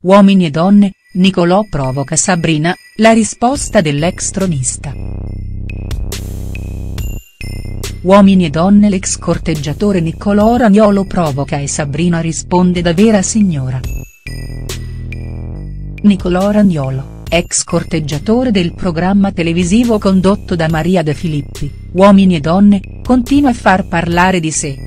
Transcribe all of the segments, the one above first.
Uomini e donne, Nicolò provoca Sabrina, la risposta dell'ex tronista. Uomini e donne, l'ex corteggiatore Nicolò Ragnolo provoca e Sabrina risponde da vera signora. Nicolò Ragnolo, ex corteggiatore del programma televisivo condotto da Maria De Filippi, Uomini e donne, continua a far parlare di sé.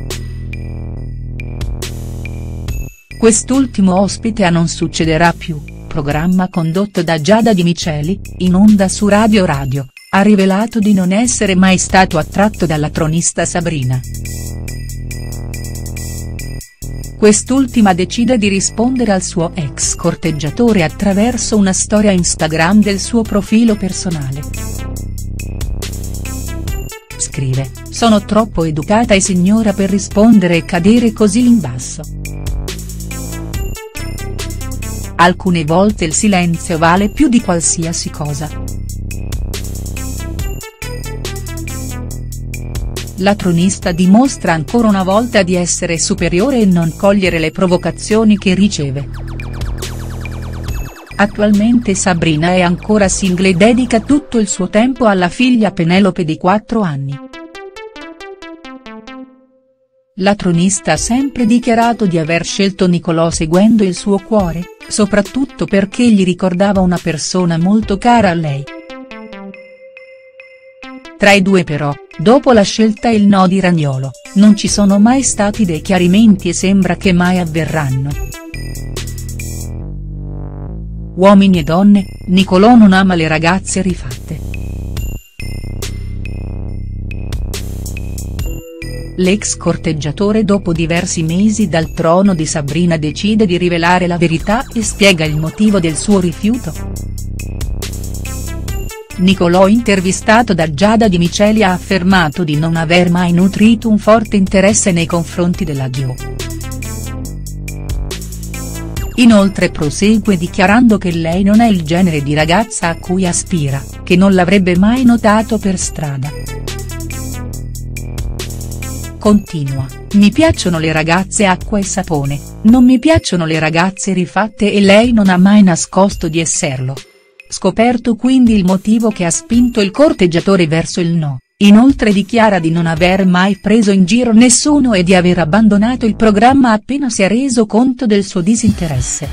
Quest'ultimo ospite a Non succederà più, programma condotto da Giada Di Miceli, in onda su Radio, ha rivelato di non essere mai stato attratto dalla tronista Sabrina. Quest'ultima decide di rispondere al suo ex corteggiatore attraverso una storia Instagram del suo profilo personale. Scrive: "Sono troppo educata e signora per rispondere e cadere così in basso. Alcune volte il silenzio vale più di qualsiasi cosa". La tronista dimostra ancora una volta di essere superiore e non cogliere le provocazioni che riceve. Attualmente Sabrina è ancora single e dedica tutto il suo tempo alla figlia Penelope di 4 anni. La tronista ha sempre dichiarato di aver scelto Nicolò seguendo il suo cuore, soprattutto perché gli ricordava una persona molto cara a lei. Tra i due però, dopo la scelta e il no di Ragnolo, non ci sono mai stati dei chiarimenti e sembra che mai avverranno. Uomini e donne, Nicolò non ama le ragazze rifatte. L'ex corteggiatore dopo diversi mesi dal trono di Sabrina decide di rivelare la verità e spiega il motivo del suo rifiuto. Nicolò, intervistato da Giada Di Miceli, ha affermato di non aver mai nutrito un forte interesse nei confronti della Dio. Inoltre prosegue dichiarando che lei non è il genere di ragazza a cui aspira, che non l'avrebbe mai notato per strada. Continua: "Mi piacciono le ragazze acqua e sapone, non mi piacciono le ragazze rifatte e lei non ha mai nascosto di esserlo. Scoperto quindi il motivo che ha spinto il corteggiatore verso il no". Inoltre dichiara di non aver mai preso in giro nessuno e di aver abbandonato il programma appena si è reso conto del suo disinteresse.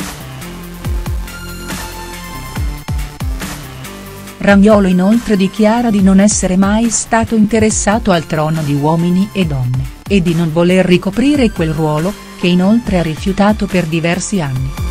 Ragnolo inoltre dichiara di non essere mai stato interessato al trono di Uomini e donne, e di non voler ricoprire quel ruolo, che inoltre ha rifiutato per diversi anni.